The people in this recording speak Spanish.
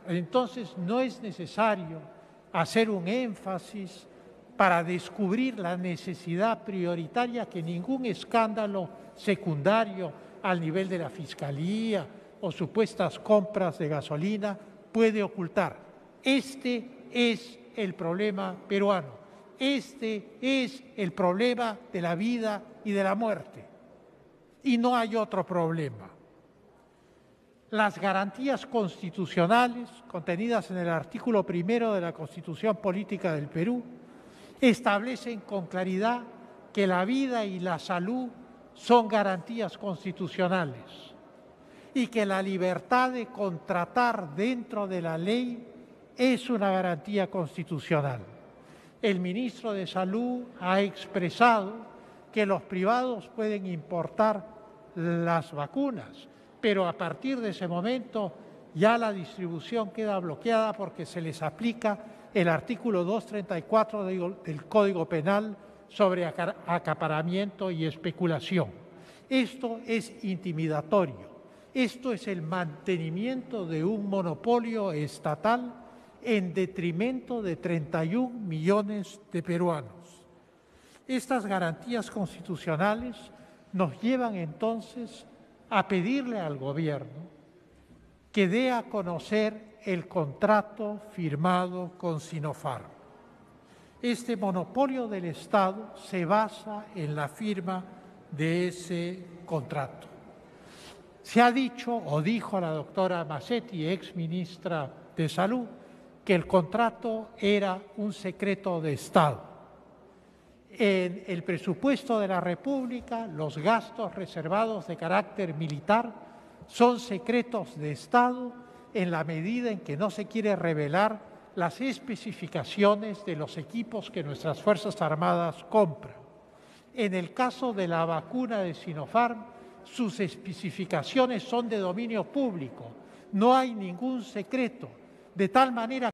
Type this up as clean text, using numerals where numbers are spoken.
Entonces no es necesario hacer un énfasis para descubrir la necesidad prioritaria que ningún escándalo secundario al nivel de la Fiscalía o supuestas compras de gasolina puede ocultar. Este es el problema peruano. Este es el problema de la vida y de la muerte. Y no hay otro problema. Las garantías constitucionales contenidas en el artículo 1 de la Constitución Política del Perú establecen con claridad que la vida y la salud son garantías constitucionales y que la libertad de contratar dentro de la ley es una garantía constitucional. El ministro de Salud ha expresado que los privados pueden importar las vacunas, pero a partir de ese momento ya la distribución queda bloqueada porque se les aplica el artículo 234 del Código Penal sobre acaparamiento y especulación. Esto es intimidatorio. Esto es el mantenimiento de un monopolio estatal en detrimento de 31 millones de peruanos. Estas garantías constitucionales nos llevan entonces a pedirle al gobierno que dé a conocer el contrato firmado con Sinopharm. Este monopolio del Estado se basa en la firma de ese contrato. Se ha dicho, o dijo la doctora Massetti, exministra de Salud, que el contrato era un secreto de Estado. En el presupuesto de la República, los gastos reservados de carácter militar son secretos de Estado en la medida en que no se quiere revelar las especificaciones de los equipos que nuestras Fuerzas Armadas compran. En el caso de la vacuna de Sinopharm, sus especificaciones son de dominio público, no hay ningún secreto, de tal manera